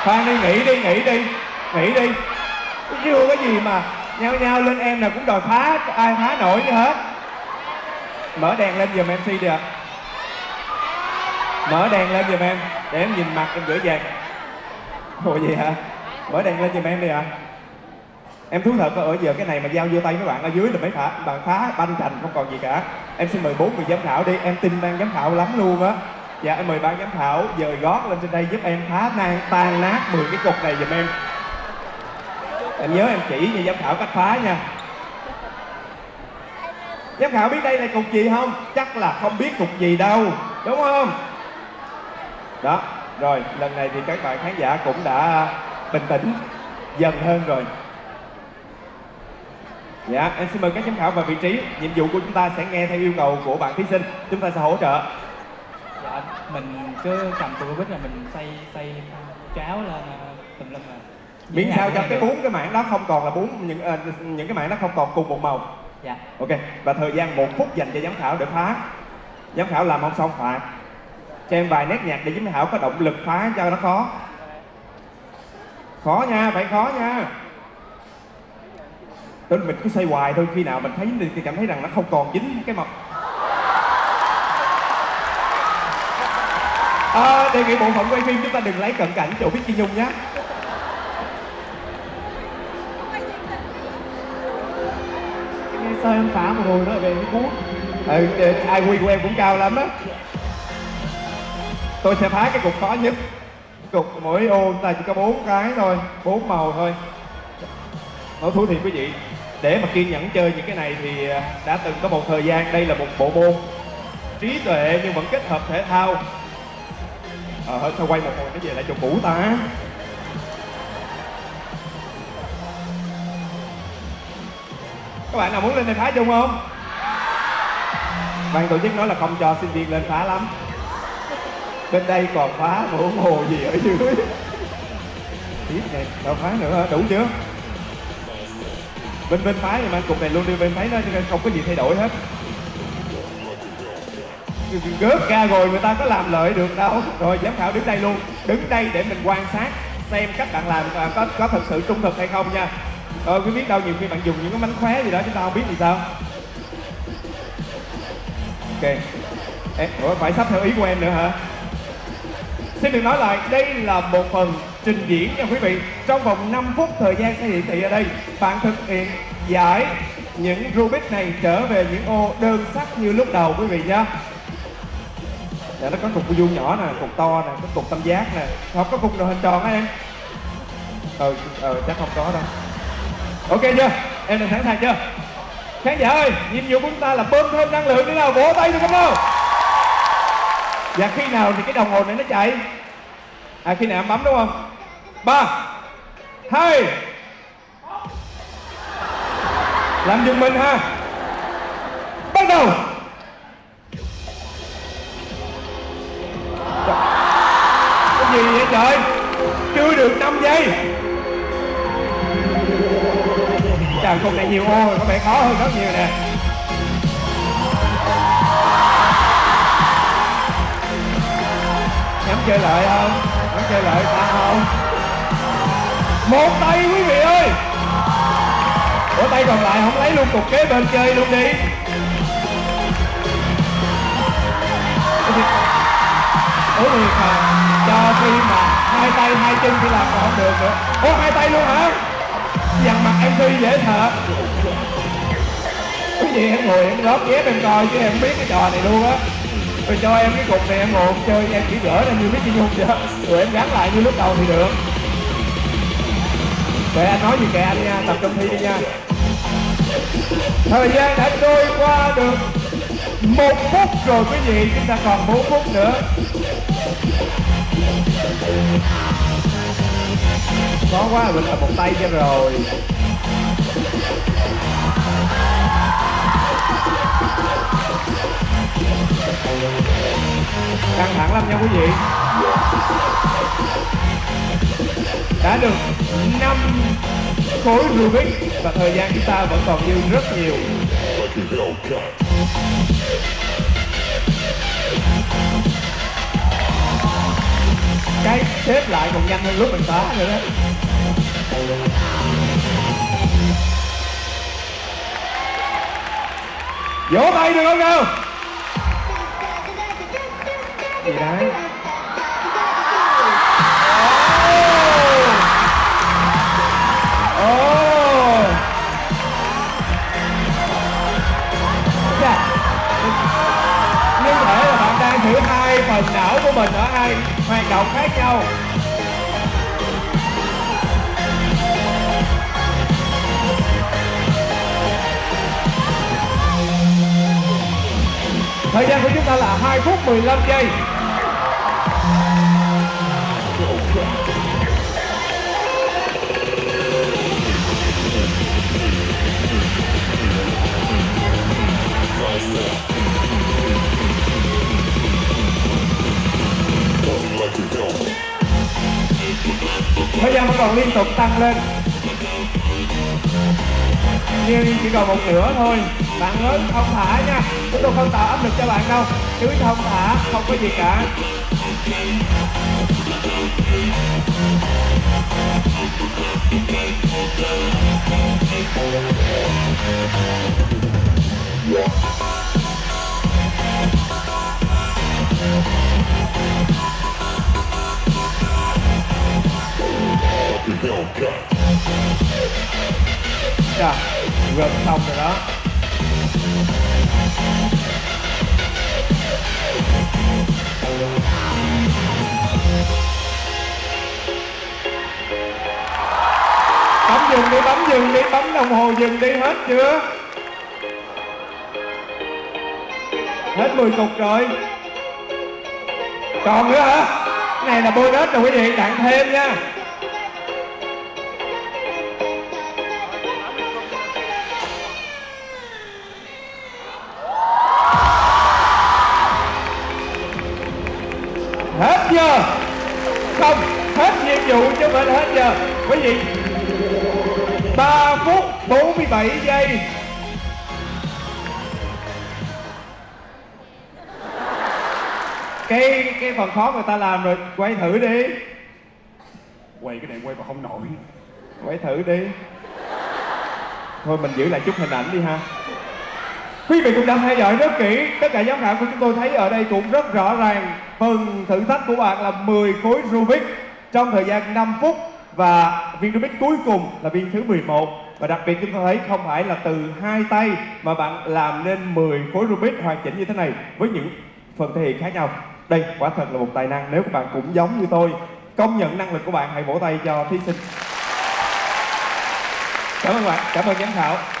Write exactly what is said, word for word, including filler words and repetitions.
Khoan đi, nghỉ đi, nghỉ đi, nghỉ đi. Chưa có gì mà nhao nhao lên, em nào cũng đòi phá, ai phá nổi chứ hết. Mở đèn lên giùm em xê đi ạ. Mở đèn lên giùm em, để em nhìn mặt em gửi vàng. Ủa gì hả? Mở đèn lên giùm em đi ạ. Em thú thật ở giờ cái này mà giao vô tay các bạn ở dưới là mấy phá, bạn phá banh trành không còn gì cả. Em xin mời bốn người giám khảo đi, em tin ban giám khảo lắm luôn á. Dạ em mời ban giám khảo dời gót lên trên đây giúp em phá nan tan nát mười cái cục này giùm em. Em nhớ em chỉ cho giám khảo cách phá nha. Giám khảo biết đây là cục gì không? Chắc là không biết cục gì đâu, đúng không? Đó, rồi lần này thì các bạn khán giả cũng đã bình tĩnh dần hơn rồi. Dạ, em xin mời các giám khảo vào vị trí. Nhiệm vụ của chúng ta sẽ nghe theo yêu cầu của bạn thí sinh. Chúng ta sẽ hỗ trợ. Dạ, mình cứ cầm tụi bít là mình xay xay cháo lên tùm lum là. Miễn sao cho cái bốn cái mảng đó không còn là bốn những uh, những cái mảng đó không còn cùng một màu. Dạ. Ok, và thời gian một phút dành cho giám khảo để phá. Giám khảo làm không xong phạt. Cho em vài nét nhạc để giám khảo có động lực phá cho nó khó. Khó nha, phải khó nha. Tôi mình cứ xoay hoài thôi, khi nào mình thấy thì cảm thấy rằng nó không còn dính cái màu. À, đề nghị bộ phận quay phim chúng ta đừng lấy cận cảnh chỗ biết Chi Nhung nhé. Sao em phá một hồi nữa về cái cuốn. Ừ, ai quy của em cũng cao lắm á. Tôi sẽ phá cái cục khó nhất. Cục mỗi ô ta chỉ có bốn cái thôi, bốn màu thôi. Nói thú thiệt quý vị, để mà kiên nhẫn chơi những cái này thì đã từng có một thời gian đây là một bộ môn trí tuệ nhưng vẫn kết hợp thể thao. Ờ hơi sao quay một hồi nó về lại chỗ cũ ta. Các bạn nào muốn lên đây phá chung không? Ban tổ chức nói là không cho sinh viên lên phá lắm. Bên đây còn phá mà ủng hộ gì ở dưới. Tiếp này, đâu phá nữa, đủ chưa? Bên bên phá thì mang cục này luôn đi, bên thấy nó không có gì thay đổi hết. Gớt ra rồi người ta có làm lợi được đâu. Rồi giám khảo đứng đây luôn, đứng đây để mình quan sát xem cách bạn làm có có thật sự trung thực hay không nha. Ờ quý biết đâu nhiều khi bạn dùng những cái mánh khóe gì đó chúng ta không biết thì sao. Ok. Ê, ủa, phải sắp theo ý của em nữa hả? Xin được nói lại, đây là một phần trình diễn nha quý vị. Trong vòng năm phút thời gian sẽ hiển thị ở đây, bạn thực hiện giải những Rubik này trở về những ô đơn sắc như lúc đầu quý vị nhé. Dạ, nó có cục vuông nhỏ nè, cục to nè, có cục tam giác nè. Không có cục đồ hình tròn á em. Ờ, ờ chắc không có đâu. Ok chưa? Em đã sẵn sàng chưa? Khán giả ơi, nhiệm vụ của chúng ta là bơm thêm năng lượng nữa nào, vỗ tay được không nào? Và khi nào thì cái đồng hồ này nó chạy? À khi nào em bấm đúng không? Ba hai làm giùm mình ha. Bắt đầu. Cái gì vậy trời? Chưa được năm giây. Trời, cục này nhiều ô rồi, có vẻ khó hơn rất nhiều nè. Nhắm chơi lợi không? Nhắm chơi lợi sao không? Một tay quý vị ơi. Ủa tay còn lại không lấy luôn cục kế bên chơi luôn đi. Ủa thiệt mà, cho khi mà hai tay hai chân thì làm còn không được nữa. Ủa hai tay luôn hả? Dằn mặt em xê dễ sợ. Cái gì em ngồi em lót ghép em coi chứ em không biết cái trò này luôn á. Rồi cho em cái cục này em ngồi em chơi, em chỉ gỡ ra như biết Chi Nhung vậy. Rồi em gắn lại như lúc đầu thì được. Kệ anh nói gì kệ anh nha, tập trung thi đi nha. Thời gian đã trôi qua được một phút rồi quý vị, chúng ta còn bốn phút nữa. Khó quá, mình là một tay cho rồi. Căng thẳng lắm nha quý vị. Đã được năm khối Rubik và thời gian chúng ta vẫn còn dư rất nhiều. cái xếp lại còn nhanh hơn lúc mình phá nữa đó. Vỗ tay được không nào? Gì đấy? Ồ! Ồ! Dạ. Như thể là bạn đang thử hai phần não của mình ở hai hoạt động khác nhau. Thời gian của chúng ta là hai phút mười lăm giây. Thời gian vẫn còn liên tục tăng lên, nhưng chỉ còn một nửa thôi. Bạn ơi, không thả nha, chúng tôi không tạo áp lực cho bạn đâu. Cứ không thả, không có gì cả. Dạ, gần xong rồi đó. Bấm dừng đi, bấm dừng đi, bấm đồng hồ dừng đi, hết chưa? Hết mười cục rồi. Còn nữa hả? Cái này là bonus rồi quý vị, tặng thêm nha. Hết giờ. Không, hết nhiệm vụ chứ mình hết giờ. Quý vị, ba phút bốn mươi bảy giây. Cái cái phần khó người ta làm rồi, quay thử đi. Quay cái này quay mà không nổi. Quay thử đi. Thôi mình giữ lại chút hình ảnh đi ha. Quý vị cũng đã theo dõi rất kỹ. Tất cả giám khảo của chúng tôi thấy ở đây cũng rất rõ ràng. Phần thử thách của bạn là mười khối Rubik trong thời gian năm phút. Và viên Rubik cuối cùng là viên thứ mười một. Và đặc biệt chúng tôi thấy không phải là từ hai tay mà bạn làm nên mười khối Rubik hoàn chỉnh như thế này với những phần thể hiện khác nhau. Đây quả thật là một tài năng. Nếu các bạn cũng giống như tôi, công nhận năng lực của bạn, hãy vỗ tay cho thí sinh. Cảm ơn bạn, cảm ơn giám khảo.